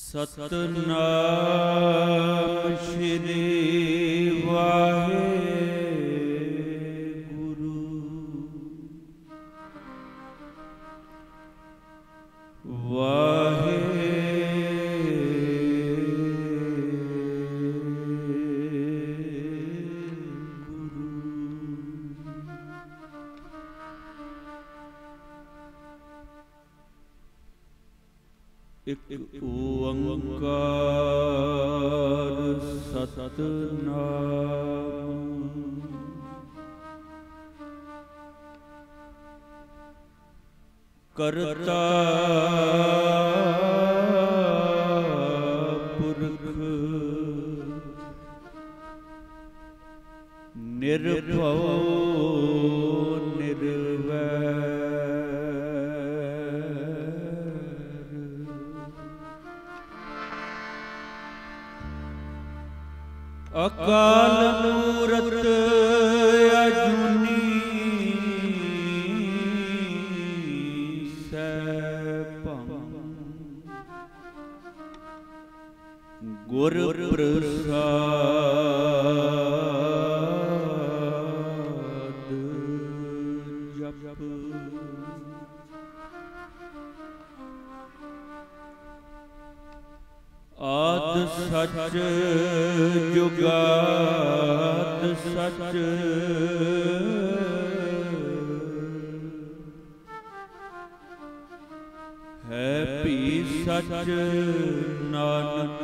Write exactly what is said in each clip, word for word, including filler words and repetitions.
सतनाम श्री वाहेगुरु। वाहेगुरु। एक ओंकार सतनाम करता पुरख निर्भव अकाल मूरत अजूनी सैभं गुर प्रसाद जप। आद सच जुगाद सच है भी सच नानक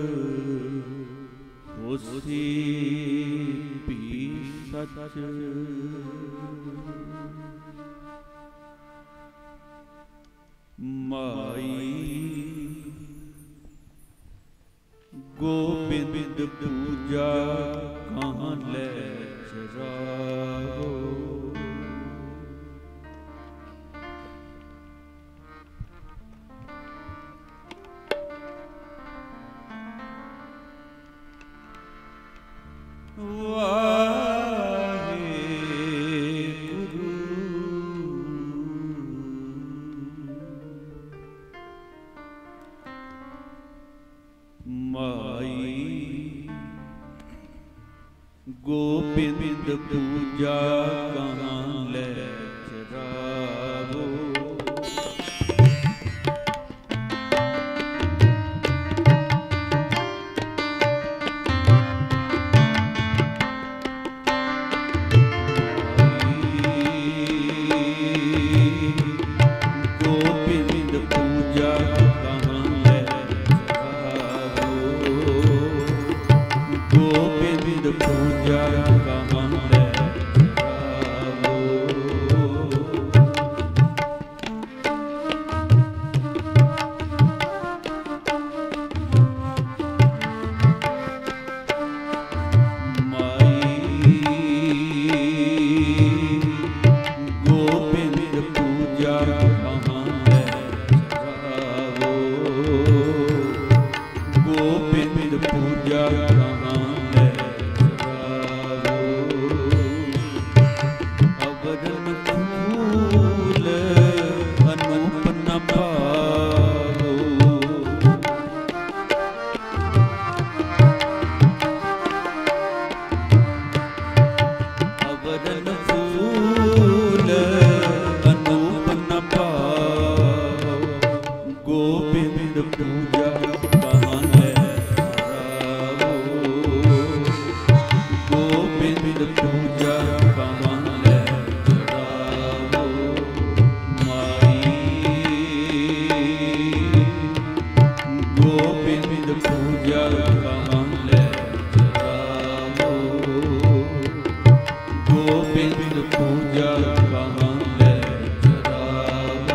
होसी भी सच। माई गोबिंद पूजा कहाँ ले चराओ। गोबिंद पूजा कहाँ ले चराओ। गोबिंद पूजा कहाँ ले चराओ। गोबिंद पूजा कहाँ ले चराओ। माई गोबिंद पूजा कहाँ ले चराओ। गोबिंद पूजा कहाँ ले अवरन फूल अनूप न पाओ। अवरन फूल अनूप न पाओ। गोबिंद पूजा कहाँ ले चराओ। गोबिंद पूजा कहाँ ले चराओ। माई गोबिंद पूजा कहाँ ले चराओ। गोबिंद पूजा कहाँ ले चराओ।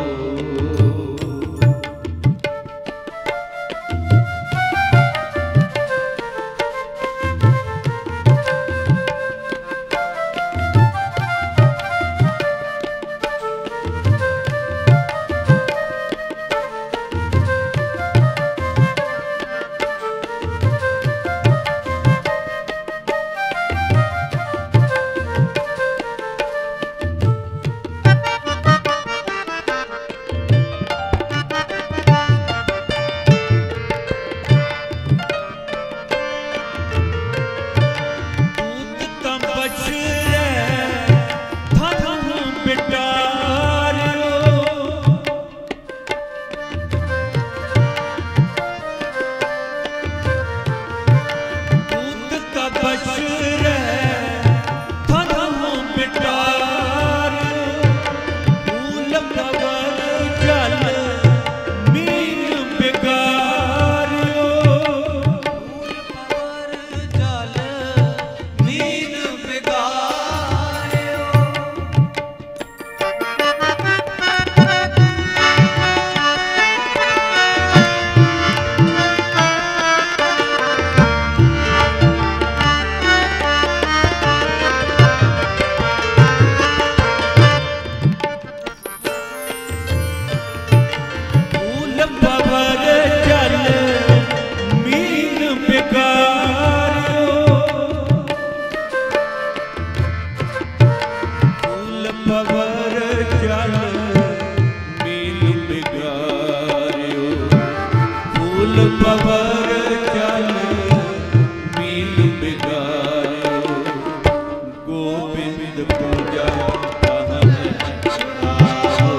ਪਵਰ ਚਲ ਮੀਲ ਬਿਗਾਰਿਓ ਗੋਬਿੰਦ ਪੂਜਾ ਕਹਨ ਚੜਾਵੋ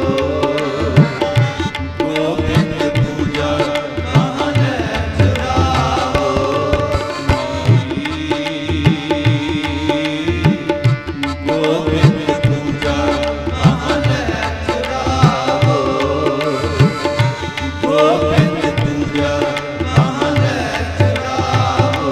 ਗੋਬਿੰਦ ਪੂਜਾ ਕਹਨ ਚੜਾਵੋ ਗੋਬਿੰਦ ਪੂਜਾ ਕਹਨ ਚੜਾਵੋ ਗੋਬਿੰਦ ਪੂਜਾ ਕਹਨ ਚੜਾਵੋ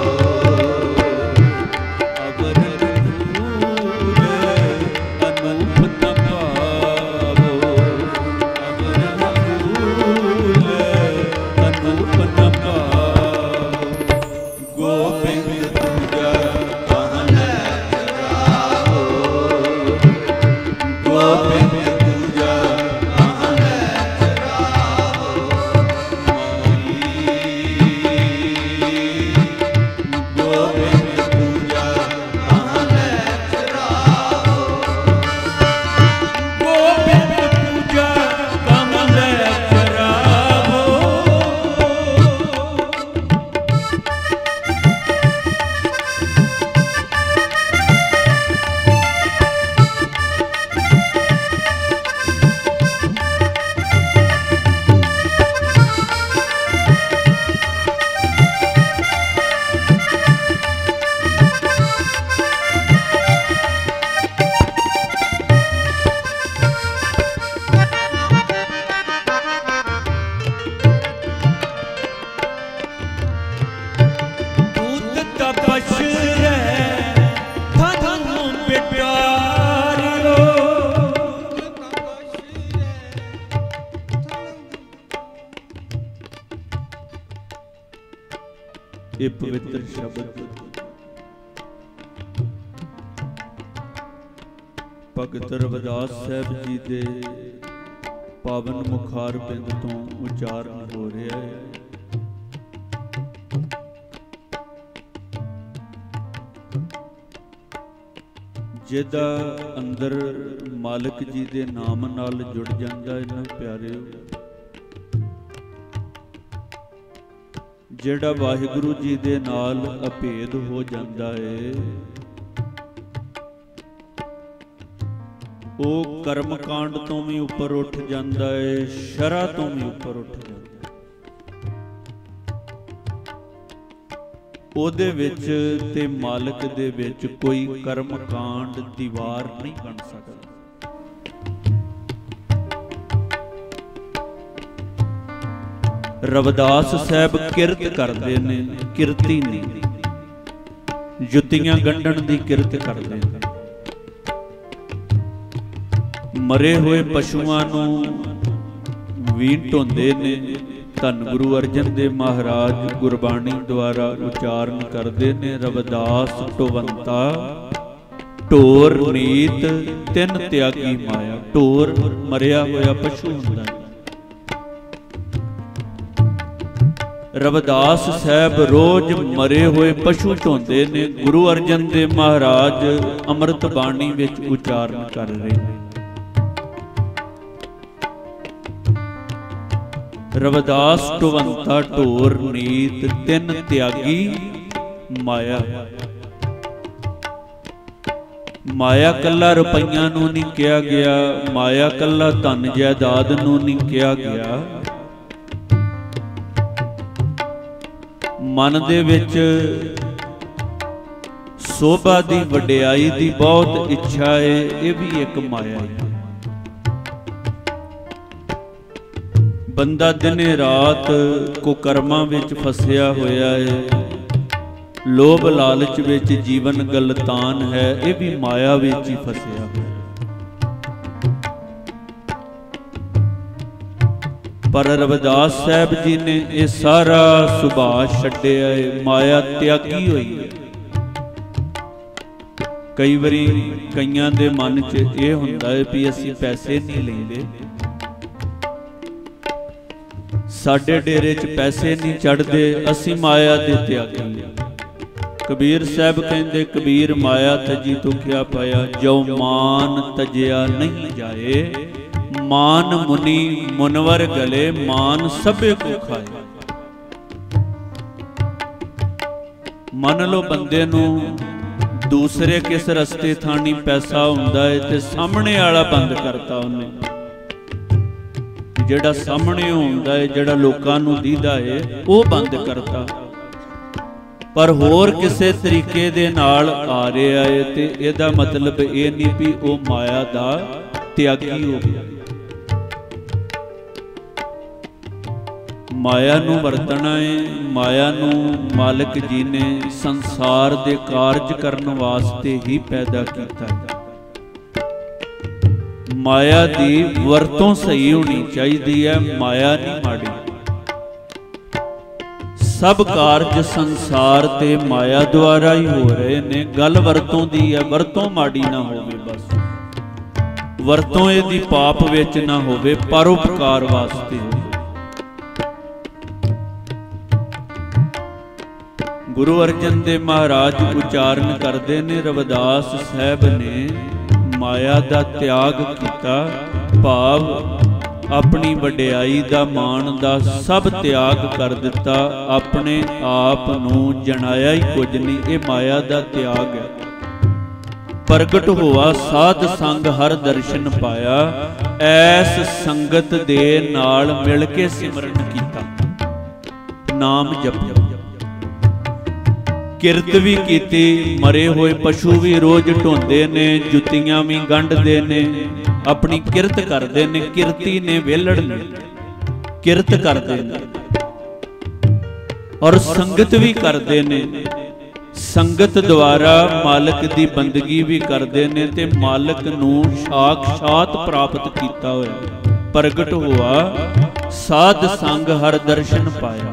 ਅਵਰ ਫੂਲ ਅਨੂਪ ਨ ਪਾਵੋ ਅਵਰ ਫੂਲ ਅਨੂਪ ਨ ਪਾਵੋ ਗੋਬਿੰਦ ਪੂਜਾ ਕਹਨ ਚੜਾਵੋ ਗੋਬਿੰਦ ਪੂਜਾ ਕਹਨ ਚੜਾਵੋ ਗੋਬਿੰਦ ਪੂਜਾ ਕਹਨ ਚੜਾਵੋ ਗੋਬਿੰਦ ਪੂਜਾ ਕਹਨ ਚੜਾਵੋ ਦੂਤ ਤਪਸ਼ ਰਹਿ ਤੁਹਾਨੂੰ ਪਿਆਰਿਓ ਇਹ ਪਵਿੱਤਰ ਸ਼ਬਦ ਭਗਤ ਰਵਿਦਾਸ ਸਾਹਿਬ ਜੀ ਦੇ ਪਾਵਨ ਮੁਖਾਰ ਬਿੰਦ ਤੋਂ ਉਚਾਰਨ ਹੋ ਰਿਹਾ ਹੈ। ਜਿਹਦਾ ਅੰਦਰ ਮਾਲਕ ਜੀ ਦੇ ਨਾਮ ਨਾਲ ਜੁੜ ਜਾਂਦਾ ਹੈ ਨਾ ਪਿਆਰਿਓ, ਜਿਹੜਾ ਵਾਹਿਗੁਰੂ ਜੀ ਦੇ ਨਾਲ ਅਭੇਦ ਹੋ ਜਾਂਦਾ ਹੈ, ਉਹ ਕਰਮ ਕਾਂਡ ਤੋਂ ਵੀ ਉੱਪਰ ਉੱਠ ਜਾਂਦਾ ਹੈ, ਸ਼ਰ੍ਹਾ ਤੋਂ ਵੀ ਉੱਪਰ ਉੱਠ ਜਾਂਦਾ ਹੈ। ਉਹਦੇ ਵਿੱਚ ਤੇ ਮਾਲਕ ਦੇ ਵਿੱਚ ਕੋਈ ਕਰਮ ਕਾਂਡ ਦੀਵਾਰ ਨਹੀਂ ਬਣ ਸਕਦਾ। ਰਵਿਦਾਸ ਸਾਹਿਬ ਕਿਰਤ ਕਰਦੇ ਨੇ, ਕਿਰਤੀ ਨੇ, ਜੁੱਤੀਆਂ ਗੰਢਣ ਦੀ ਕਿਰਤ ਕਰਦੇ ਨੇ। ਮਰੇ ਹੋਏ ਪਸ਼ੂਆਂ ਨੂੰ ਵੀ ਢੋਂਦੇ ਨੇ। ਧੰਨ ਗੁਰੂ ਅਰਜਨ ਦੇਵ ਮਹਾਰਾਜ ਗੁਰਬਾਣੀ ਦੁਆਰਾ ਉਚਾਰਨ ਕਰਦੇ ਨੇ, ਰਵਿਦਾਸ ਢੋਵੰਤਾ ਢੋਰ ਨੀਤ ਤਿੰਨ ਤਿਆਗੀ ਮਾਇਆ। ਢੋਰ ਮਰਿਆ ਹੋਇਆ ਪਸ਼ੂ ਹੁੰਦਾ ਹੈ। ਰਵਿਦਾਸ ਸਾਹਿਬ ਰੋਜ਼ ਮਰੇ ਹੋਏ ਪਸ਼ੂ ਢੋਂਦੇ ਨੇ। ਗੁਰੂ ਅਰਜਨ ਦੇਵ ਮਹਾਰਾਜ ਅੰਮ੍ਰਿਤ ਬਾਣੀ ਵਿੱਚ ਉਚਾਰਨ ਕਰ ਰਹੇ ਨੇ। ਰਵਿਦਾਸ ਢੋਵੰਤਾ ਢੋਰ ਨੀਤ ਤਿੰਨ ਤਿਆਗੀ ਮਾਇਆ। ਮਾਇਆ ਕੱਲਾ ਰੁਪਈਆਂ ਨੂੰ ਨਹੀਂ ਕਿਹਾ ਗਿਆ, ਮਾਇਆ ਕੱਲਾ ਧਨ ਜਾਇਦਾਦ ਨੂੰ ਨਹੀਂ ਕਿਹਾ ਗਿਆ। ਮਨ ਦੇ ਵਿੱਚ ਸੋਭਾ ਦੀ ਵਡਿਆਈ ਦੀ ਬਹੁਤ ਇੱਛਾ ਹੈ, ਇਹ ਵੀ ਇੱਕ ਮਾਇਆ ਹੈ। ਬੰਦਾ ਦਿਨੇ ਰਾਤ ਕੁਕਰਮਾਂ ਵਿੱਚ ਫਸਿਆ ਹੋਇਆ ਹੈ, ਲੋਭ ਲਾਲਚ ਵਿੱਚ ਜੀਵਨ ਗਲਤਾਨ ਹੈ, ਇਹ ਵੀ ਮਾਇਆ ਵਿੱਚ ਹੀ ਫਸਿਆ ਹੋਇਆ। ਪਰ ਰਵਿਦਾਸ ਸਾਹਿਬ ਜੀ ਨੇ ਇਹ ਸਾਰਾ ਸੁਭਾਅ ਛੱਡਿਆ ਹੈ, ਮਾਇਆ ਤਿਆਗੀ ਹੋਈ ਹੈ। ਕਈ ਵਾਰੀ ਕਈਆਂ ਦੇ ਮਨ 'ਚ ਇਹ ਹੁੰਦਾ ਹੈ ਵੀ ਅਸੀਂ ਪੈਸੇ ਨਹੀਂ ਲੈਂਦੇ, ਸਾਡੇ ਡੇਰੇ 'ਚ ਪੈਸੇ ਨਹੀਂ ਚੜ੍ਹਦੇ, ਅਸੀਂ ਮਾਇਆ ਦੇ ਤਿਆਗੀ। ਕਬੀਰ ਸਾਹਿਬ ਕਹਿੰਦੇ, ਕਬੀਰ ਮਾਇਆ ਤਜੀ ਤੁਖਿਆ ਪਾਇਆ, ਜੋ ਮਾਨ ਤਜਿਆ ਨਹੀਂ ਜਾਏ, ਮਾਨ ਮੁਨੀ ਮੁਨਵਰ ਗਲੇ, ਮਾਨ ਸਭੇ ਕੋ ਖਾਏ। ਮੰਨ ਲਓ ਬੰਦੇ ਨੂੰ ਦੂਸਰੇ ਕਿਸ ਰਸਤੇ ਥਾਣੀ ਪੈਸਾ ਹੁੰਦਾ ਹੈ ਤੇ ਸਾਹਮਣੇ ਵਾਲਾ ਬੰਦ ਕਰਤਾ ਉਹਨੇ। ਜਿਹੜਾ ਸਾਹਮਣੇ ਹੁੰਦਾ ਹੈ, ਜਿਹੜਾ ਲੋਕਾਂ ਨੂੰ ਦੀਦਾ ਹੈ, ਉਹ ਬੰਦ ਕਰਤਾ। ਪਰ ਹੋਰ ਕਿਸੇ ਤਰੀਕੇ ਦੇ ਨਾਲ ਆ ਰਿਹਾ ਹੈ ਤੇ ਇਹਦਾ ਮਤਲਬ ਇਹ ਨਹੀਂ ਵੀ ਉਹ ਮਾਇਆ ਦਾ ਤਿਆਗੀ ਹੋ ਗਿਆ। ਮਾਇਆ ਨੂੰ ਵਰਤਣਾ ਹੈ। ਮਾਇਆ ਨੂੰ ਮਾਲਕ ਜੀ ਨੇ ਸੰਸਾਰ ਦੇ ਕਾਰਜ ਕਰਨ ਵਾਸਤੇ ਹੀ ਪੈਦਾ ਕੀਤਾ ਹੈ। ਮਾਇਆ ਦੀ ਵਰਤੋਂ ਸਹੀ ਹੋਣੀ ਚਾਹੀਦੀ ਹੈ, ਮਾਇਆ ਨਹੀਂ ਮਾੜੀ। ਸਭ ਕਾਰਜ ਸੰਸਾਰ ਤੇ ਮਾਇਆ ਦੁਆਰਾ ਹੀ ਹੋ ਰਹੇ ਨੇ। ਗੱਲ ਵਰਤੋਂ ਦੀ ਹੈ, ਵਰਤੋਂ ਮਾੜੀ ਨਾ ਹੋਵੇ, ਬਸ ਵਰਤੋਂ ਇਹਦੀ ਪਾਪ ਵਿੱਚ ਨਾ ਹੋਵੇ, ਪਰਉਪਕਾਰ ਵਾਸਤੇ ਹੋਵੇ। ਗੁਰੂ ਅਰਜਨ ਦੇਵ ਮਹਾਰਾਜ ਉਚਾਰਨ ਕਰਦੇ ਨੇ, ਰਵਿਦਾਸ ਸਾਹਿਬ ਨੇ ਮਾਇਆ ਦਾ ਤਿਆਗ ਕੀਤਾ, ਭਾਵ ਆਪਣੀ ਵਡਿਆਈ ਦਾ, ਮਾਣ ਦਾ ਸਭ ਤਿਆਗ ਕਰ ਦਿੱਤਾ। ਆਪਣੇ ਆਪ ਨੂੰ ਜਣਾਇਆ ਹੀ ਕੁਝ ਨਹੀਂ, ਇਹ ਮਾਇਆ ਦਾ ਤਿਆਗ ਹੈ। ਪ੍ਰਗਟ ਹੋਆ ਸਾਧ ਸੰਗ ਹਰ ਦਰਸ਼ਨ ਪਾਇਆ, ਐਸ ਸੰਗਤ ਦੇ ਨਾਲ ਮਿਲ ਕੇ ਸਿਮਰਨ ਕੀਤਾ, ਨਾਮ ਜਪਿਆ, ਕਿਰਤ ਵੀ ਕੀਤੀ। ਮਰੇ ਹੋਏ ਪਸ਼ੂ ਵੀ ਰੋਜ਼ ਢੋਂਦੇ ਨੇ, ਜੁੱਤੀਆਂ ਵੀ ਗੰਢਦੇ ਨੇ, ਆਪਣੀ ਕਿਰਤ ਕਰਦੇ ਨੇ। ਕਿਰਤੀ ਨੇ, ਵਿਹਲੜ ਨੇ, ਕਿਰਤ ਕਰਦੇ ਨੇ ਔਰ ਸੰਗਤ ਵੀ ਕਰਦੇ ਨੇ। ਸੰਗਤ ਦੁਆਰਾ ਮਾਲਕ ਦੀ ਬੰਦਗੀ ਵੀ ਕਰਦੇ ਨੇ ਤੇ ਮਾਲਕ ਨੂੰ ਸਾਖਸ਼ਾਤ ਪ੍ਰਾਪਤ ਕੀਤਾ ਹੋਇਆ। ਪ੍ਰਗਟ ਹੋਆ ਸਾਧ ਸੰਗ ਹਰ ਦਰਸ਼ਨ ਪਾਇਆ।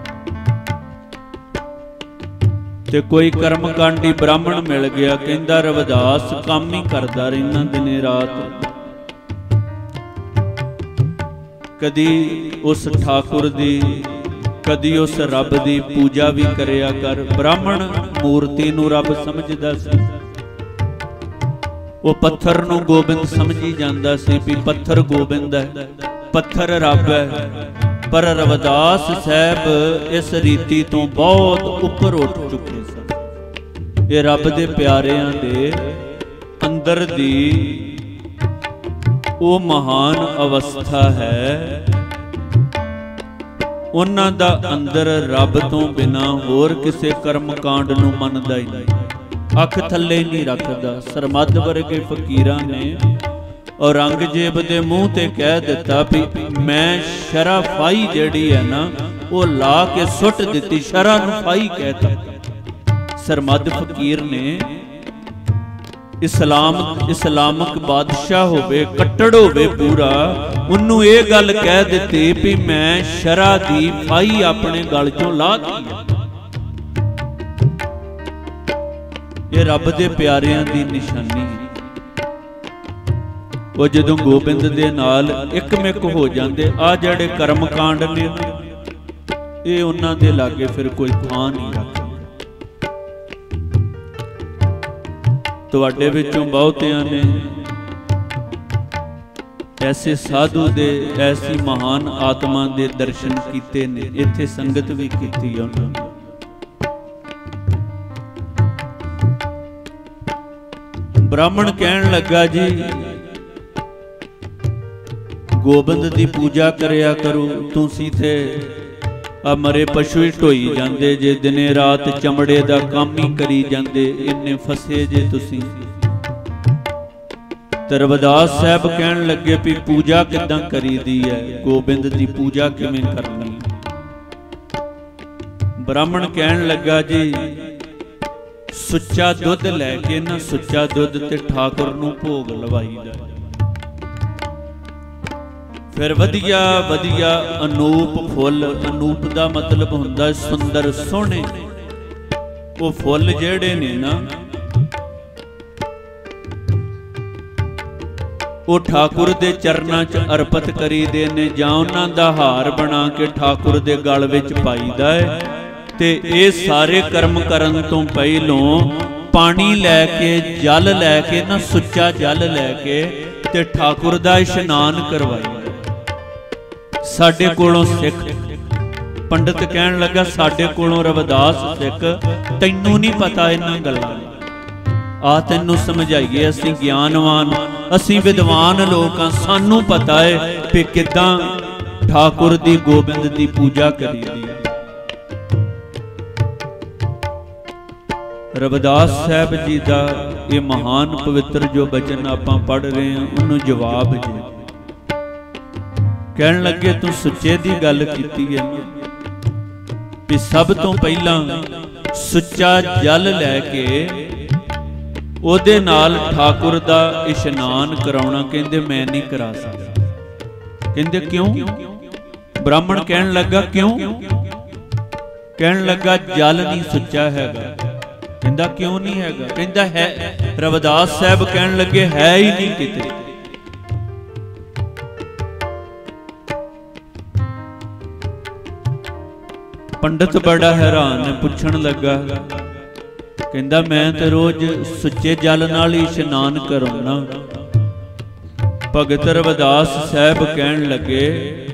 ਤੇ ਕੋਈ ਕਰਮਕਾਂਡੀ ਬ੍ਰਾਹਮਣ ਮਿਲ ਗਿਆ, ਕਹਿੰਦਾ ਰਵਿਦਾਸ ਕੰਮ ਹੀ ਕਰਦਾ ਰਹਿਣਾ ਦਿਨੇ ਰਾਤ, ਕਦੀ ਉਸ ਠਾਕੁਰ ਦੀ ਕਦੀ ਉਸ ਰੱਬ ਦੀ ਪੂਜਾ ਵੀ ਕਰਿਆ ਕਰ। ਬ੍ਰਾਹਮਣ ਮੂਰਤੀ ਨੂੰ ਰੱਬ ਸਮਝਦਾ ਸੀ, ਉਹ ਪੱਥਰ ਨੂੰ ਗੋਬਿੰਦ ਸਮਝੀ ਜਾਂਦਾ ਸੀ ਵੀ ਪੱਥਰ ਗੋਬਿੰਦ ਹੈ, ਪੱਥਰ ਰੱਬ ਹੈ। ਪਰ ਰਵਿਦਾਸ ਸਾਹਿਬ ਇਸ ਰੀਤੀ ਤੋਂ ਬਹੁਤ ਉੱਪਰ ਉੱਠ ਚੁੱਕੇ ਸਨ। ਇਹ ਰੱਬ ਦੇ ਪਿਆਰਿਆਂ ਦੇ ਅੰਦਰ ਦੀ ਉਹ ਮਹਾਨ ਅਵਸਥਾ ਹੈ, ਉਹਨਾਂ ਦਾ ਅੰਦਰ ਰੱਬ ਤੋਂ ਬਿਨਾਂ ਹੋਰ ਕਿਸੇ ਕਰਮ ਕਾਂਡ ਨੂੰ ਮੰਨਦਾ ਹੀ ਨਹੀਂ, ਅੱਖ ਥੱਲੇ ਨਹੀਂ ਰੱਖਦਾ। ਸਰਮੱਧ ਵਰਗੇ ਫਕੀਰਾਂ ਨੇ ਔਰੰਗਜ਼ੇਬ ਦੇ ਮੂੰਹ ਤੇ ਕਹਿ ਦਿੱਤਾ ਵੀ ਮੈਂ ਸ਼ਰ੍ਹਾ ਫਾਈ ਜਿਹੜੀ ਹੈ ਨਾ ਉਹ ਲਾ ਕੇ ਸੁੱਟ ਦਿੱਤੀ, ਸ਼ਰ੍ਹਾ ਨੂੰ ਫਾਈ ਕਹਿਤਾ। ਸਰਮੱਧ ਫਕੀਰ ਨੇ ਇਸਲਾਮ ਇਸਲਾਮਕ ਬਾਦਸ਼ਾਹ ਹੋਵੇ, ਕੱਟੜ ਹੋਵੇ ਪੂਰਾ, ਉਹਨੂੰ ਇਹ ਗੱਲ ਕਹਿ ਦਿੱਤੀ ਵੀ ਮੈਂ ਸ਼ਰ੍ਹਾ ਦੀ ਫਾਈ ਆਪਣੇ ਗਲ ਚੋਂ ਲਾ ਦਿੱਤੀ। ਇਹ ਰੱਬ ਦੇ ਪਿਆਰਿਆਂ ਦੀ ਨਿਸ਼ਾਨੀ ਹੈ। ਉਹ ਜਦੋਂ ਗੋਬਿੰਦ ਦੇ ਨਾਲ ਇੱਕਮਿਕ ਹੋ ਜਾਂਦੇ, ਆ ਜਿਹੜੇ ਕਰਮ ਕਾਂਡ ਨੇ ਇਹ ਉਹਨਾਂ ਦੇ ਲਾਗੇ ਫਿਰ ਕੋਈ ਥਾਂ ਨਹੀਂ ਰੱਖਦਾ। ਤੁਹਾਡੇ ਵਿੱਚੋਂ ਬਹੁਤਿਆਂ ਨੇ ਐਸੇ ਸਾਧੂ ਦੇ, ਐਸੀ ਮਹਾਨ ਆਤਮਾ ਦੇ ਦਰਸ਼ਨ ਕੀਤੇ ਨੇ, ਇੱਥੇ ਸੰਗਤ ਵੀ ਕੀਤੀ ਹੈ ਉਹਨਾਂ ਨੇ। ਬ੍ਰਾਹਮਣ ਕਹਿਣ ਲੱਗਾ ਜੀ ਗੋਬਿੰਦ ਦੀ ਪੂਜਾ ਕਰਿਆ ਕਰੋ, ਤੁਸੀਂ ਤੇ ਆ ਮਰੇ ਪਸ਼ੂ ਹੀ ਢੋਈ ਜਾਂਦੇ ਜੇ, ਦਿਨੇ ਰਾਤ ਚਮੜੇ ਦਾ ਕੰਮ ਹੀ ਕਰੀ ਜਾਂਦੇ, ਇੰਨੇ ਫਸੇ ਜੇ ਤੁਸੀਂ। ਤੇ ਰਵਿਦਾਸ ਸਾਹਿਬ ਕਹਿਣ ਲੱਗੇ ਵੀ ਪੂਜਾ ਕਿੱਦਾਂ ਕਰੀਦੀ ਹੈ, ਗੋਬਿੰਦ ਦੀ ਪੂਜਾ ਕਿਵੇਂ ਕਰਨੀ। ਬ੍ਰਾਹਮਣ ਕਹਿਣ ਲੱਗਾ ਜੀ ਸੁੱਚਾ ਦੁੱਧ ਲੈ ਕੇ ਨਾ, ਸੁੱਚਾ ਦੁੱਧ ਤੇ ਠਾਕੁਰ ਨੂੰ ਭੋਗ ਲਵਾਈਦਾ, ਫਿਰ ਵਧੀਆ ਵਧੀਆ ਅਨੂਪ ਫੁੱਲ, ਅਨੂਪ ਦਾ ਮਤਲਬ ਹੁੰਦਾ ਸੁੰਦਰ ਸੋਹਣੇ, ਉਹ ਫੁੱਲ ਜਿਹੜੇ ਨੇ ਨਾ ਉਹ ਠਾਕੁਰ ਦੇ ਚਰਨਾਂ 'ਚ ਅਰਪਿਤ ਕਰੀਦੇ ਨੇ, ਜਾਂ ਉਹਨਾਂ ਦਾ ਹਾਰ ਬਣਾ ਕੇ ਠਾਕੁਰ ਦੇ ਗਲ ਵਿੱਚ ਪਾਈਦਾ ਹੈ। ਤੇ ਇਹ ਸਾਰੇ ਕਰਮ ਕਰਨ ਤੋਂ ਪਹਿਲੋਂ ਪਾਣੀ ਲੈ ਕੇ, ਜਲ ਲੈ ਕੇ ਨਾ, ਸੁੱਚਾ ਜਲ ਲੈ ਕੇ ਤੇ ਠਾਕੁਰ ਦਾ ਇਸ਼ਨਾਨ ਕਰਵਾਈਦਾ। ਸਾਡੇ ਕੋਲੋਂ ਸਿੱਖ पंडित कहन लगा साडे कोलों रविदास सिख तैनू नहीं पता इन्हां गल्लां आ तैनू समझाइए असीं ज्ञानवान असीं विद्वान लोग हां सानू पता है कि किदां ठाकुर दी गोबिंद दी पूजा करीदी। रविदास साहब जी का ये महान पवित्र जो बचन आपां पढ़ रहे हैं उन्होंने जवाब जी कहन लगे तू सुच्चे दी गल कीती है भी सब तो पहला सुच्चा जल लैके ओदे नाल ठाकुर दा इशनान कराउणा कहंदे मैं नहीं करा सकदा। कहंदे क्यों? ब्राह्मण कहन लगा क्यों? कहन लगा जल नहीं सुच्चा हैगा। कहंदा क्यों नहीं हैगा? कहंदा है। रविदास साहब कहन लगे है ही नहीं किते। पंडित बड़ा हैरान है पुछण लगा कहंदा मैं तो रोज सुच्चे जल नाल ही इशनान कराउना। भगत रविदास साहब कहन लगे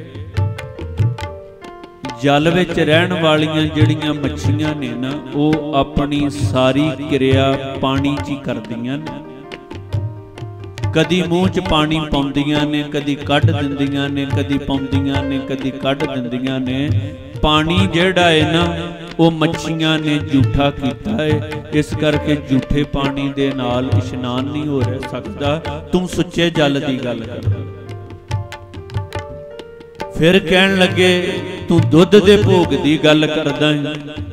जल विच रहन वालियां जिहड़ियां मच्छियां ने ना वो अपनी सारी क्रिया पानी च ही करदियां ने। कदी मूँह च पानी पाउंदियां ने कदी कढ दिंदियां ने कदी पाउंदियां ने कदी कढ दिंदियां ने। पानी जिहड़ा है ना वो मच्छियां ने जूठा कीता है इस करके जूठे पानी दे नाल इशनान नहीं हो रह सकदा। तू सुच्चे जल दी गल कर। फिर कहन लगे तू दुध दे भोग दी गल करदा है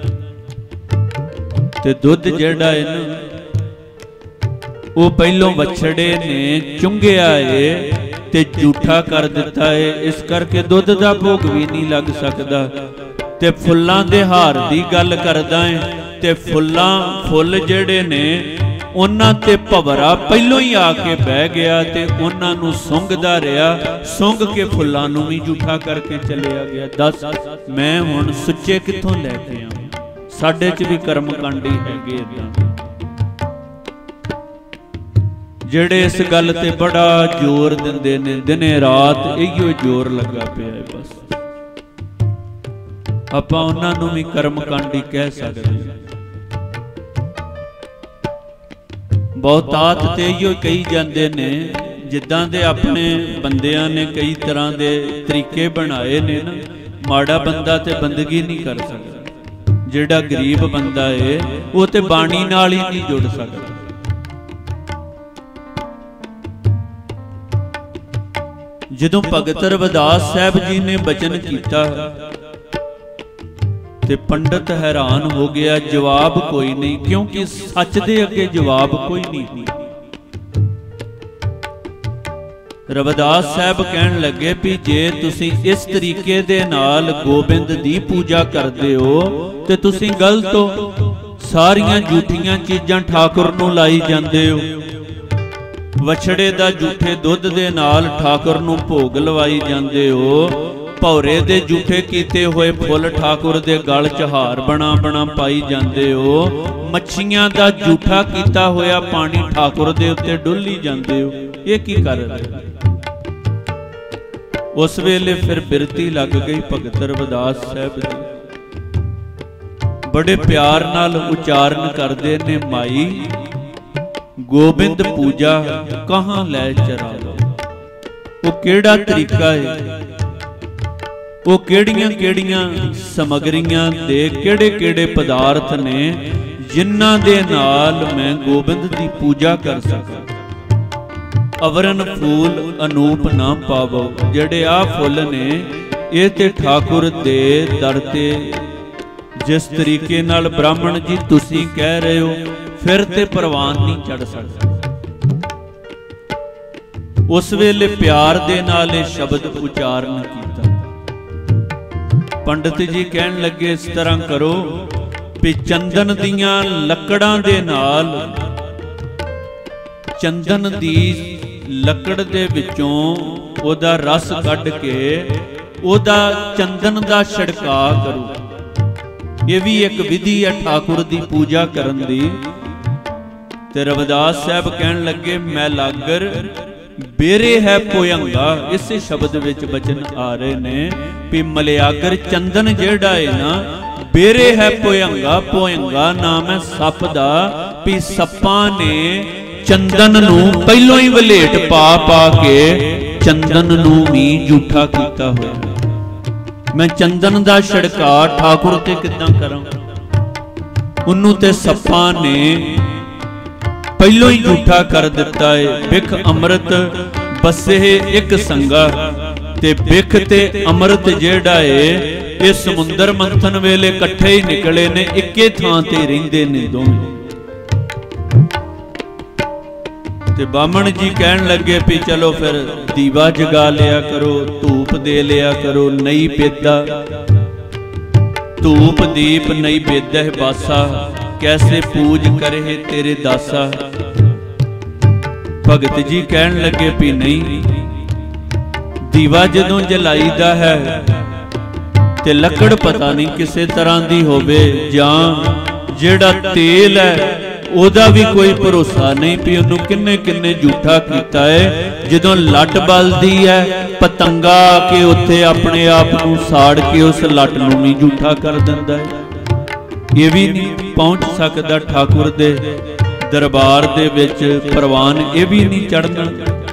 ते दुध जिहड़ा है ना वो पहलों वछड़े ने चुंगिया है ते जूठा कर दिता है इस करके दुध दा भोग भी नहीं लग सकदा। ते फुल्लां दे हार दी गल करदा है ते फुल्लां फुल जिहड़े ने उन्हां ते भवरा पहलों ही आके बह गया ते उन्हां नूं सुंघदा रहा सुंघ के फुल्लां नूं भी जूठा करके चलिया गया। दस मैं हुण सुच्चे कित्थों लैके आवां? साडे च भी कर्मकांडी हैगे इदां जिहड़े इस गल ते बड़ा जोर दिंदे ने दिने रात इहियो जोर लगा पिया है। बस आपां उन्हां नूं भी कर्मकांडी कह सकदे हां। बहुतात ते इहो कही जाते ने जिद्दां दे अपने बंदियां ने कई तरह के तरीके बनाए ने ना माड़ा बंदा ते बंदगी नहीं कर सकता। जिहड़ा गरीब बंदा है वो ते बाणी नाल ही नहीं जुड़ सकता। जदों भगत रविदास साहब जी ने बचन किया ते पंडित हैरान हो गया। जवाब कोई नहीं क्योंकि सच दे अगे जवाब कोई नहीं। रविदास साहब कहन लगे भी जे तुसी इस तरीके दे नाल गोबिंद दी पूजा करदे हो ते तुसी गलत हो। सारियां झूठियां चीजां ठाकुर नूं लाई जांदे हो। वछड़े दा झूठे दुध दे नाल ठाकुर नूं भोग लवाई जांदे हो। भौरे दे जूठे कीते हुए फुल ठाकुर दे गल च हार बना बना पाई जांदे हो। मच्छियां दा जूठा कीता होया पानी ठाकुर दे उत्ते डुल्ली जांदे हो। ये की कर रहे? उस वेले फिर बिरती लग गई भगत रविदास साहब जी। बड़े प्यार नाल उचारण करदे ने माई गोबिंद पूजा कहां लै चरा लो। वो केड़ा तरीका है वो केड़ियां केड़ियां समगरियां दे केड़े केड़े पदार्थ ने जिन्हां दे नाल मैं गोबिंद दी पूजा कर सकां। अवरन फूल अनूप ना पावो जेड़े आ फुल ने ये ते ठाकुर दे दर ते जिस तरीके नाल ब्राह्मण जी तुसी कह रहे हो फिर ते परवान नहीं चढ़ सकता। उस वेले प्यार दे नाल शब्द उचारण किया। पंडित जी कहन लगे इस तरह करो भी चंदन दियां लकड़ां दे नाल चंदन दी लकड़ दे विचों ओदा रस कढ़ के ओदा चंदन दा छिड़काव करो। ये भी एक विधि है ठाकुर दी पूजा करन दी। ते रविदास साहब कहन लगे मैं लागर बेरे है पोयंगा, इस शब्द विच वचन आ रहे ने भी मलियागर चंदन जेड़ा है ना, बेरे है पोयंगा, पोयंगा नाम है सप दा, भी सप्पां ने चंदन नूं पहलों ही वलेट पा पा के चंदन नूं भी झूठा कीता होया। मैं चंदन दा छिड़का ठाकुर ते किदां करां, उन्नू ते सप्पां ने पहलों ही झूठा कर दिता है। बिख अमृत बसे एक संगा, ते बिख ते अमृत जेड़ा है ये समुंदर मंथन वेले इकट्ठे ही निकले ने, इक्के थां ते रहिंदे ने दोवें। ते बामण जी कहन लगे भी चलो फिर दीवा जगा लिया करो, धूप दे लिया करो, नई बेदा धूप दीप नई बेदा बासा, कैसे पूज करे तेरे दासा। भगत जी कहन लगे भी नहीं, दीवा जदों जलाईदा है ते लकड़ पता नहीं किसे तरह दी होवे, जां जेड़ा तेल है ओदा भी कोई भरोसा नहीं भी उन्होंने किन्ने किन्ने झूठा किया है। जदों लट बलदी है पतंगा के उत्थे अपने आप नूं साड़ के उस लट नूं भी झूठा कर दिंदा है। ये भी नहीं पहुंच सकता ठाकुर दे दरबार दे विच, परवान ये भी नहीं चढ़ना।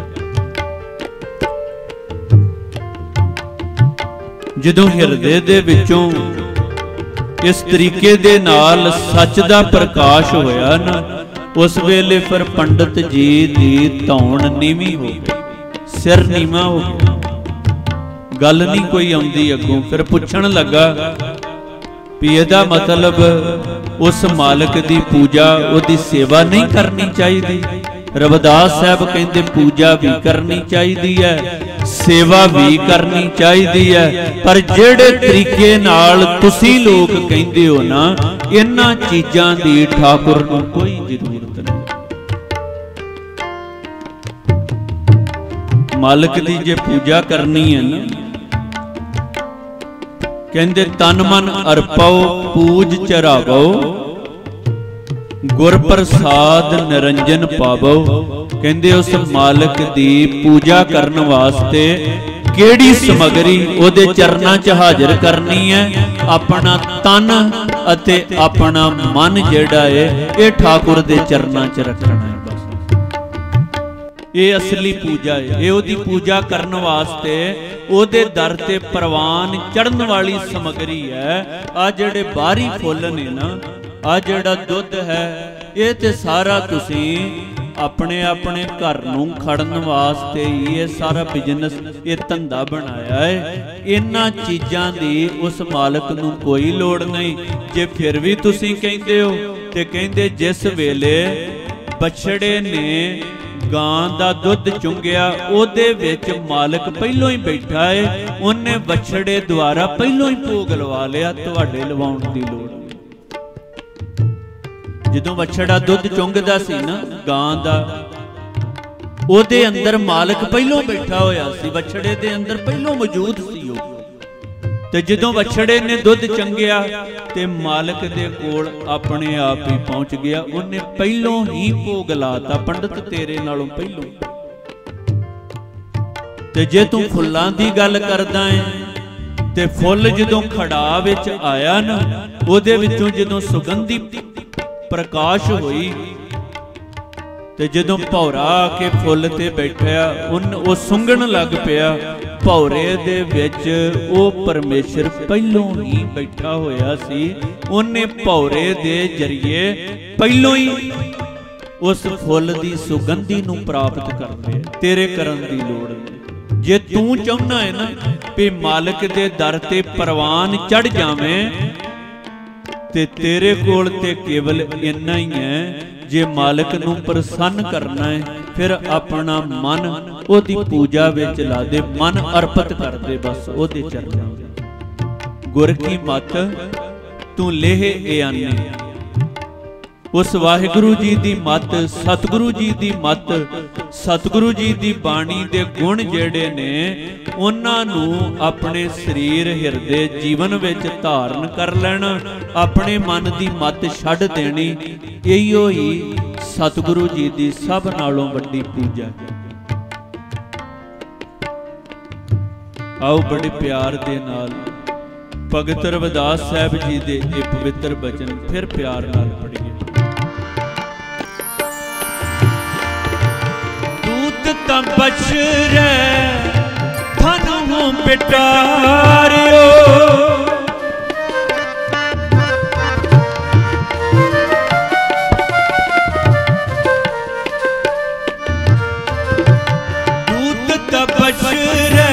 जदों हिरदे दे विचों इस तरीके दे नाल सच दा प्रकाश होया ना, उस वेले फिर पंडित जी दी धौण नीवी हो गई, सिर नीवा हो गया, गल नहीं कोई आउंदी अगों। फिर पुछण लगा भी इहदा मतलब उस मालिक दी पूजा उहदी सेवा नहीं करनी चाहिए। रविदास साहब कहते पूजा भी करनी चाहिए है, सेवा भी करनी चाहिए है, पर जेड़े तरीके नाल तुसी लोग कहते हो ना, इन्हां चीज़ां दी ठाकुर नूं कोई जरूरत नहीं। मालिक दी जे पूजा करनी है ना, कहते तन मन अर्पो पूज चढ़ावो, गुर प्रसाद निरंजन पावो। कहते उस मालिक दी पूजा करने वास्ते केड़ी समगरी ओदे चरनां च हाजिर करनी है, अपना तन अते अपना मन जेड़ा है ये ठाकुर दे चरनां च रखना है। ये असली पूजा है। ये ओदी पूजा करने वास्ते ओदे दर ते परवान चढ़न वाली समगरी है। आ जेड़े बाहरी फुੱਲ ने ना, आ जेड़ा दुध है, ये ते सारा तुसी अपने अपने घर नूं खड़न वास्ते ही ये सारा बिजनेस ये धंधा बनाया है। इन्हां चीज़ां दी उस मालिक नूं कोई लोड़ नहीं। जे फिर भी तुसी कहंदे हो ते कहंदे जिस वेले बछड़े ने गां दा दुध चुंगिया, ओदे विच मालिक पहलों ही बैठा है, उन्हें बछड़े द्वारा पहलों ही भोग लवा लिया, तुहाडे लवाउण दी लोड़। जदों बछड़ा दुध चुंगदा सी ना गां दा, ओदे अंदर मालिक पहलों बैठा होया सी, बछड़े दे अंदर पहलों मौजूद सी ओ। ते जदों बछड़े ने दुध चंगिया ते मालिक दे कोल अपने आप ही पहुंच गया, उन्हें पहलों ही भोग लाता, पंडित तेरे नालों पहलों। ते जे तू फुल्लां दी गल करदा है ते फुੱਲ जदों खड़ा विच आया ना, ओदे विचों जदों सुगंधी प्रकाश हुई ते जदों भौरा के फुੱਲ ते बैठा, उन ओ सुंघण लग पिया। भौरे दे विच ओ परमेश्वर पहलों ही बैठा होया सी, उन्हें भौरे दे जरिए पहलों ही उस फुੱਲ दी सुगंधी नूं प्राप्त कर लिया। तेरे करन दी लोड़ नहीं। जे तू चाहना है ना भी मालिक दे दर ते परवान चढ़ जावें, ते तेरे कोल ते केवल इन्ना ही है, जे मालिक नूं प्रसन्न करना है फिर अपना मन ओदी पूजा विच ला दे, मन अर्पित कर दे बस ओदे चरणां। गुर की मत तू लेह ए आने, उस वाहिगुरु जी दी मत, सतगुरु जी दी मत, सतगुरु जी दी बाणी दे गुण जेड़े ने उन्हां नूं अपने शरीर हिरदे जीवन विच धारण कर लेना, अपने मन दी मत छड्ड देनी। इहो ही सतगुरु जी दी सब नालों वड्डी पूजा है। आओ बड़े प्यार दे नाल भगत रविदास साहब जी दे ये पवित्र बचन फिर प्यार नाल पढ़िए। दूत तां बछरे थानू पिटारियो, दूत तां बछरे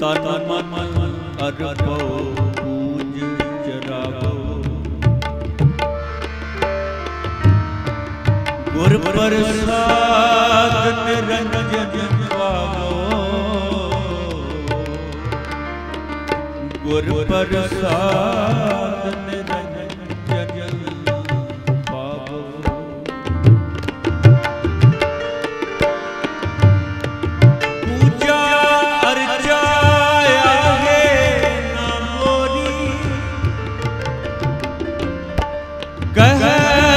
ਤਨ ਮਨ ਅਰਪੋ ਪੂਜ ਚਰਾਵੋ। ਗੁਰ ਪ੍ਰਸਾਦ ਨਿਰੰਜਨ ਪਾਵੋ। ਗੁਰ ਪ੍ਰਸਾਦ ਨਿਰੰਜਨ ਪਾਵੋ। ਪੂਜਾ ਅਰਚਾ ਆਹੇ ਨਾ ਮੋਰੀ। ਕਹਿ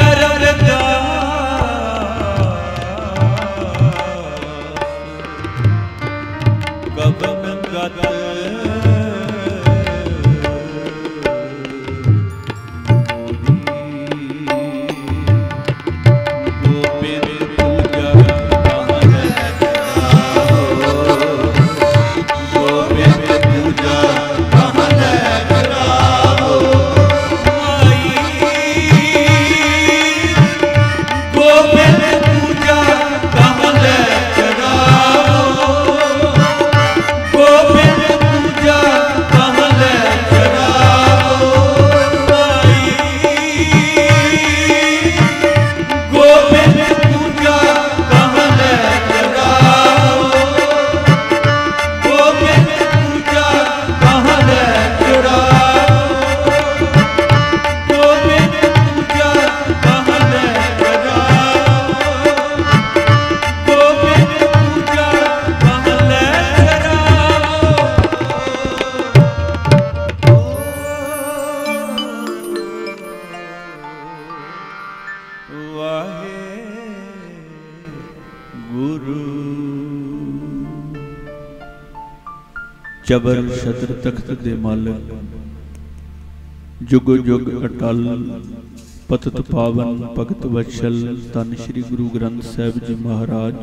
ਚਬਰ ਛਤਰ ਤਖਤ ਦੇ ਮਾਲਕ, ਜੁਗ ਜੁਗ ਅਟਲ ਪਤਿਤ ਪਾਵਨ ਭਗਤ ਵਤਸਲ ਧੰਨ ਸ਼੍ਰੀ ਗੁਰੂ ਗ੍ਰੰਥ ਸਾਹਿਬ ਜੀ ਮਹਾਰਾਜ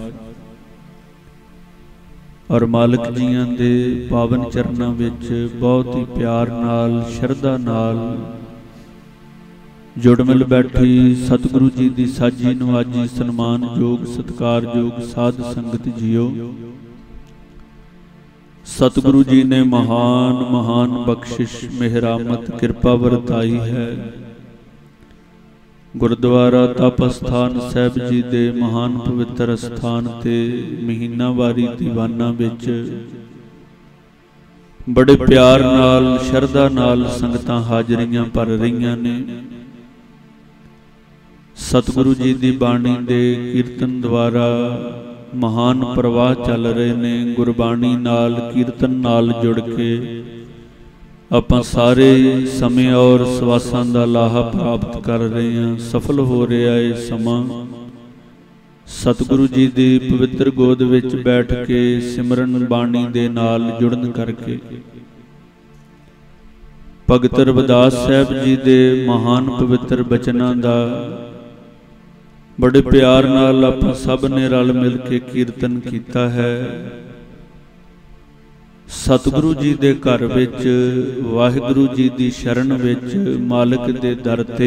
ਔਰ ਮਾਲਕ ਜੀਆਂ ਦੇ ਪਾਵਨ ਚਰਨਾਂ ਵਿੱਚ ਬਹੁਤ ਹੀ ਪਿਆਰ ਨਾਲ ਸ਼ਰਧਾ ਨਾਲ ਜੁੜ ਮਿਲ ਬੈਠੀ ਸਤਿਗੁਰੂ ਜੀ ਦੀ ਸਾਜੀ ਨਵਾਜੀ ਸਨਮਾਨਯੋਗ ਸਤਿਕਾਰਯੋਗ ਸਾਧ ਸੰਗਤ ਜੀਓ। ਸਤਿਗੁਰੂ ਜੀ ਨੇ ਮਹਾਨ ਮਹਾਨ ਬਖਸ਼ਿਸ਼ ਮਿਹਰਾਮਤ ਕਿਰਪਾ ਵਰਤਾਈ ਹੈ। ਗੁਰਦੁਆਰਾ ਤਪ ਅਸਥਾਨ ਸਾਹਿਬ ਜੀ ਦੇ ਮਹਾਨ ਪਵਿੱਤਰ ਅਸਥਾਨ ਤੇ ਮਹੀਨਾਵਾਰੀ ਦੀਵਾਨਾਂ ਵਿੱਚ ਬੜੇ ਪਿਆਰ ਨਾਲ ਸ਼ਰਧਾ ਨਾਲ ਸੰਗਤਾਂ ਹਾਜ਼ਰੀਆਂ ਭਰ ਰਹੀਆਂ ਨੇ। ਸਤਿਗੁਰੂ ਜੀ ਦੀ ਬਾਣੀ ਦੇ ਕੀਰਤਨ ਦੁਆਰਾ ਮਹਾਨ ਪ੍ਰਵਾਹ ਚੱਲ ਰਹੇ ਨੇ। ਗੁਰਬਾਣੀ ਨਾਲ ਕੀਰਤਨ ਨਾਲ ਜੁੜ ਕੇ ਆਪਾਂ ਸਾਰੇ ਸਮੇਂ ਔਰ ਸਵਾਸਾਂ ਦਾ ਲਾਹਾ ਪ੍ਰਾਪਤ ਕਰ ਰਹੇ ਹਾਂ। ਸਫਲ ਹੋ ਰਿਹਾ ਇਹ ਸਮਾਂ ਸਤਿਗੁਰੂ ਜੀ ਦੀ ਪਵਿੱਤਰ ਗੋਦ ਵਿੱਚ ਬੈਠ ਕੇ ਸਿਮਰਨ ਬਾਣੀ ਦੇ ਨਾਲ ਜੁੜਨ ਕਰਕੇ। ਭਗਤ ਰਵਿਦਾਸ ਸਾਹਿਬ ਜੀ ਦੇ ਮਹਾਨ ਪਵਿੱਤਰ ਬਚਨਾਂ ਦਾ ਬੜੇ ਪਿਆਰ ਨਾਲ ਆਪਾਂ ਸਭ ਨੇ ਰਲ ਮਿਲ ਕੇ ਕੀਰਤਨ ਕੀਤਾ ਹੈ। ਸਤਿਗੁਰੂ ਜੀ ਦੇ ਘਰ ਵਿੱਚ ਵਾਹਿਗੁਰੂ ਜੀ ਦੀ ਸ਼ਰਨ ਵਿੱਚ ਮਾਲਕ ਦੇ ਦਰ ਤੇ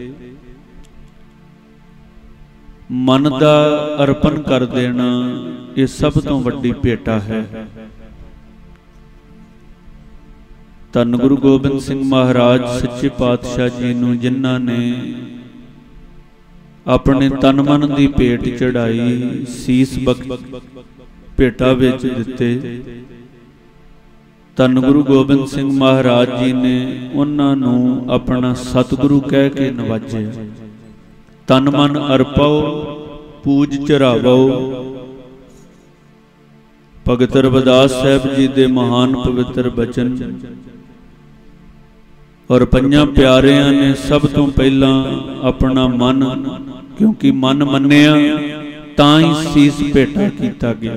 ਮਨ ਦਾ ਅਰਪਣ ਕਰ ਦੇਣਾ ਇਹ ਸਭ ਤੋਂ ਵੱਡੀ ਭੇਟਾ ਹੈ। ਧੰਨ ਗੁਰੂ ਗੋਬਿੰਦ ਸਿੰਘ ਮਹਾਰਾਜ ਸੱਚੇ ਪਾਤਸ਼ਾਹ ਜੀ ਨੂੰ ਜਿਨ੍ਹਾਂ ਨੇ ਆਪਣੇ ਤਨ ਮਨ ਦੀ ਭੇਟ ਚੜਾਈ, ਸੀਸ ਭੇਟਾ ਵਿੱਚ ਦਿੱਤੇ। ਧੰਨ ਗੁਰੂ ਗੋਬਿੰਦ ਸਿੰਘ ਮਹਾਰਾਜ ਜੀ ਨੇ ਉਹਨਾਂ ਨੂੰ ਆਪਣਾ ਸਤਿਗੁਰੂ ਕਹਿ ਕੇ ਨਵਾਜਿਆ। ਤਨ ਮਨ ਅਰਪਾਓ ਪੂਜ ਚਰਾਵੋ। ਭਗਤ ਰਵਿਦਾਸ ਸਾਹਿਬ ਜੀ ਦੇ ਮਹਾਨ ਪਵਿੱਤਰ ਬਚਨ ਔਰ ਪੰਜਾਂ ਪਿਆਰਿਆਂ ਨੇ ਸਭ ਤੋਂ ਪਹਿਲਾਂ ਆਪਣਾ ਮਨ, ਕਿਉਂਕਿ ਮਨ ਮੰਨਿਆ ਤਾਂ ਹੀ ਸੀਸ ਭੇਟਾ ਕੀਤਾ ਗਿਆ।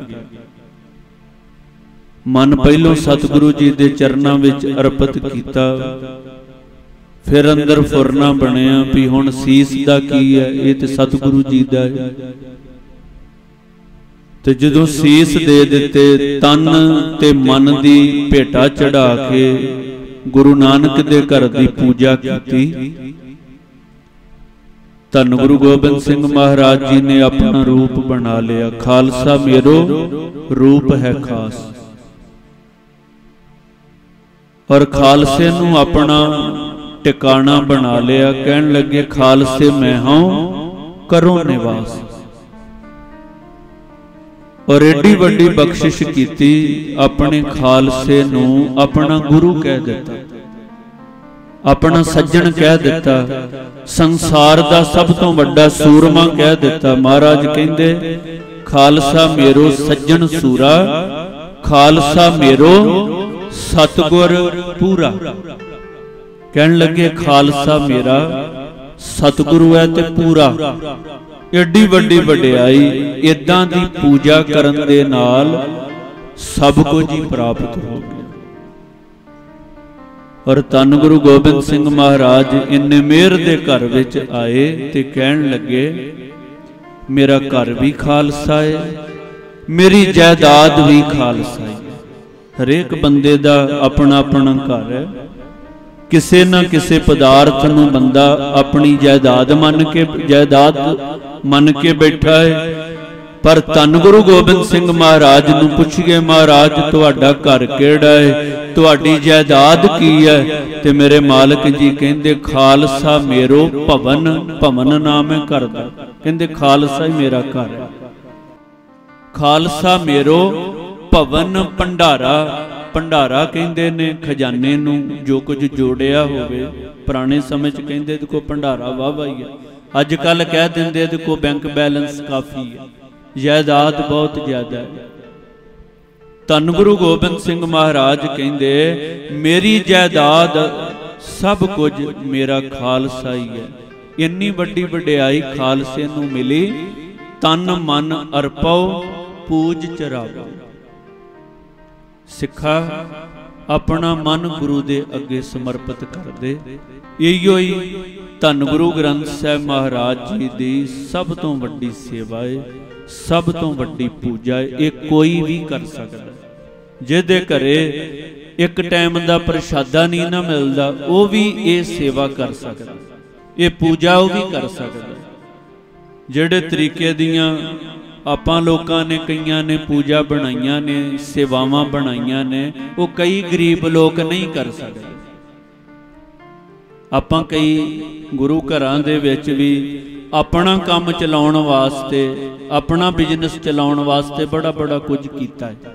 ਮਨ ਪਹਿਲੋਂ ਸਤਿਗੁਰੂ ਜੀ ਦੇ ਚਰਨਾਂ ਵਿੱਚ ਅਰਪਿਤ ਕੀਤਾ, ਫਿਰ ਅੰਦਰ ਫੁਰਨਾ ਬਣਿਆ ਵੀ ਹੁਣ ਸੀਸ ਦਾ ਕੀ ਹੈ, ਇਹ ਤੇ ਸਤਿਗੁਰੂ ਜੀ ਦਾ ਹੈ। ਤੇ ਜਦੋਂ ਸੀਸ ਦੇ ਦਿੱਤੇ, ਤਨ ਤੇ ਮਨ ਦੀ ਭੇਟਾ ਚੜਾ ਕੇ ਗੁਰੂ ਨਾਨਕ ਦੇ ਘਰ ਦੀ ਪੂਜਾ ਕੀਤੀ। ਧੰਨ ਗੁਰੂ ਗੋਬਿੰਦ ਸਿੰਘ ਮਹਾਰਾਜ ਜੀ ਨੇ ਆਪਣਾ ਰੂਪ ਬਣਾ ਲਿਆ। ਖਾਲਸਾ ਮੇਰੋ ਰੂਪ ਹੈ ਖਾਸ। और खालसे नूं अपना टिकाणा बना लिया। कहन लगे खालसे मैं हूं करो निवास। और एडी वड्डी बख्शिश कीती, अपने खालसे नूं अपना गुरु कह दिता, अपना सज्जन कह दिता, संसार दा सब तो वड्डा सूरमा कह दिता। महाराज कहंदे खालसा मेरो सज्जन सूरा, खालसा मेरो सतगुर पूरा। कहन लगे खालसा मेरा सतगुरु है ते पूरा। एडी वड्डी वडियाई, इदां दी पूजा करन दे नाल सब कुछ ही प्राप्त हो गया। और धन गुरु गोबिंद सिंह महाराज इन्ने मेहर दे घर विच आए ते कहन लगे मेरा घर भी खालसा है, मेरी जायदाद भी खालसा है। हरेक बंदे दा अपना अपना घर है। किसे ना किसे पदार्थ नूं बंदा अपनी जायदाद मन के जायदाद मन के बैठा है। पर धन गुरु गोबिंद सिंह महाराज नूं पुछिए महाराज तुहाडा घर किहड़ा है, तुहाडी जायदाद की है? ते मेरे मालिक जी कहंदे खालसा मेरो भवन, भवन नाम है घर दा। कहंदे खालसा ही मेरा घर है। खालसा मेरो भवन भंडारा, भंडारा कहंदे ने खजाने नूं जो कुछ जोड़िया होवे। पुराने समय च कहंदे इहदे कोल भंडारा वाह वाह ही है। अज कल कह दिंदे इहदे कोल बैंक बैलेंस काफ़ी है, जायदाद बहुत ज़्यादा है। धन गुरु गोबिंद सिंह महाराज कहंदे मेरी जायदाद सब कुछ मेरा खालसा ही है। इन्नी वड्डी वडियाई खालसे नूं मिली। तन मन अर्पो पूज चरावो। सिखा अपना मन गुरु दे अगे समर्पित कर दे। इहो ही धन गुरु ग्रंथ साहिब महाराज जी दी सब तो वड्डी सेवा है, सब तो वड्डी पूजा है। ये कोई भी कर सकता। जिहदे घरे एक टाइम दा प्रशादा नहीं ना मिलदा वो भी ये सेवा कर सकता, ये पूजा वो भी कर सकता। जिहड़े तरीके दियां आपां लोकां ने कईयां ने पूजा बनाईयां ने, सेवावां बनाईयां ने, वो कई गरीब लोग नहीं कर सकते। आपां कई गुरु घरां दे विच भी अपना काम चलाउण वास्ते, अपना बिजनेस चलाउण वास्ते बड़ा बड़ा कुछ कीता है,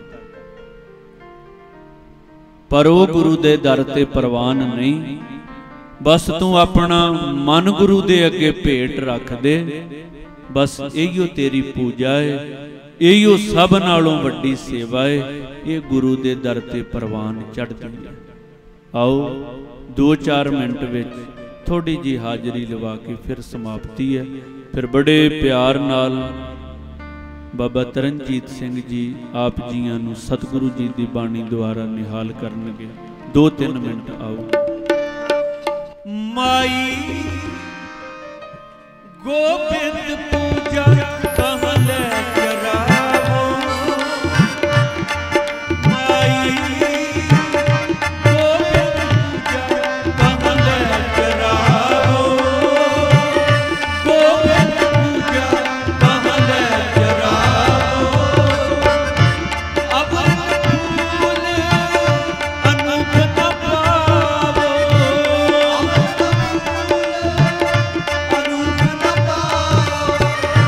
पर वो गुरु दे दर ते प्रवान नहीं। बस तू अपना मन गुरु दे अगे भेंट रख दे, बस इहो तेरी पूजा है, इहो सब नालों वड्डी सेवा है। ये गुरु दे दर ते प्रवान चढ़दी है। आओ दो चार मिनट विच थोड़ी जी हाजरी लवा के फिर समाप्ति है। फिर बड़े प्यार नाल बाबा तरनजीत सिंह जी आप जियां नूं सतगुरु जी दी बाणी द्वारा निहाल करनगे। दो तीन मिनट आओ। माई गोबिंद पूजा कहाँ ले करावो, माई गोबिंद पूजा कहाँ ले करावो, गोबिंद पूजा कहाँ ले करावो। अमृत फूल अनूप न पावो, अमृत फूल अनूप न पावो।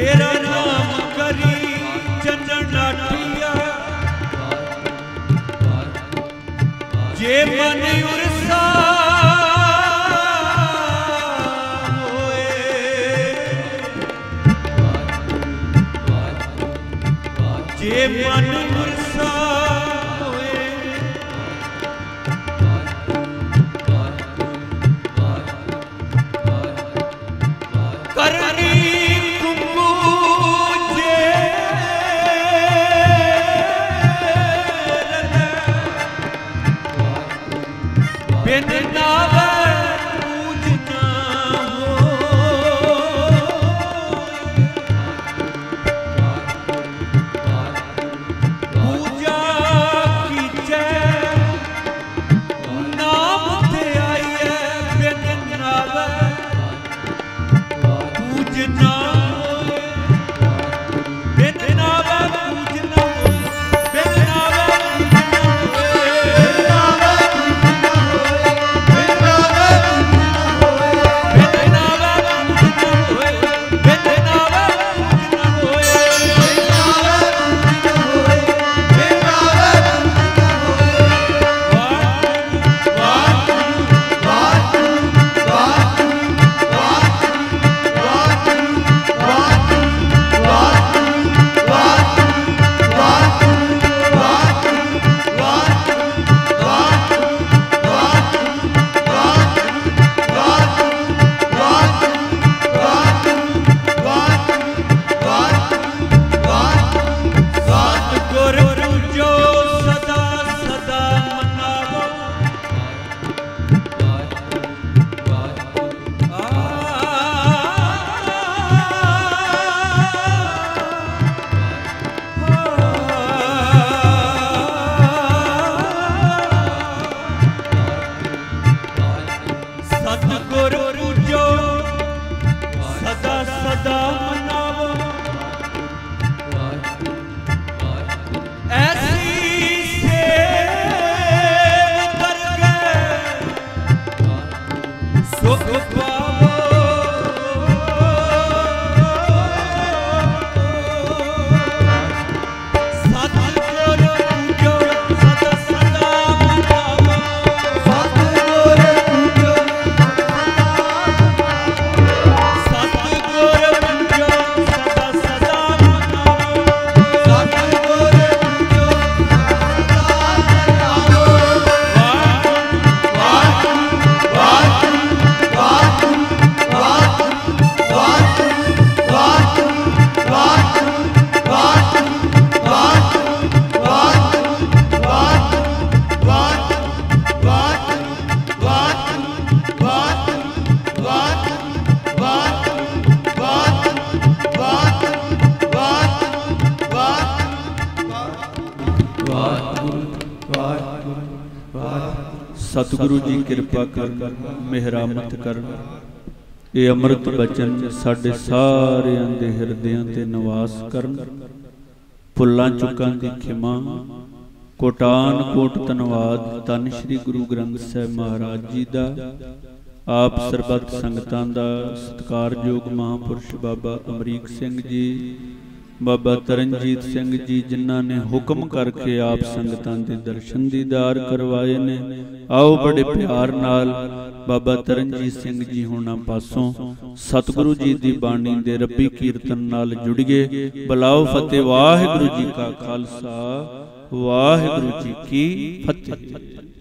तेरा नाम करी चंदन लाठिया जे मन उरसा जे मन उरसा होए करनी कुंभू जे बिन नावे पूजना सतगुरु जी कृपा कर मेहरामत कर ये अमृत बचन साडे सारियां दे हिरदियां ते निवास करन। भुल्लां चुकां दी खिमा कोटान कोट धन्नवाद धन श्री गुरु ग्रंथ साहिब महाराज जी दा। आप सरबत संगतां दा सत्कारयोग महापुरुष बाबा अमरीक सिंह जी, बाबा तरनजीत सिंह जी जिन्हां ने हुक्म करके आप संगतां दे दर्शन दीदार करवाए ने। आओ बड़े प्यार नाल बाबा तरनजीत सिंह जी होना पासों सतगुरु जी दी बाणी दे रब्बी कीर्तन नाल जुड़िए। बुलाओ फतेह। वाहिगुरु जी का खालसा वाहिगुरु जी की फतेह।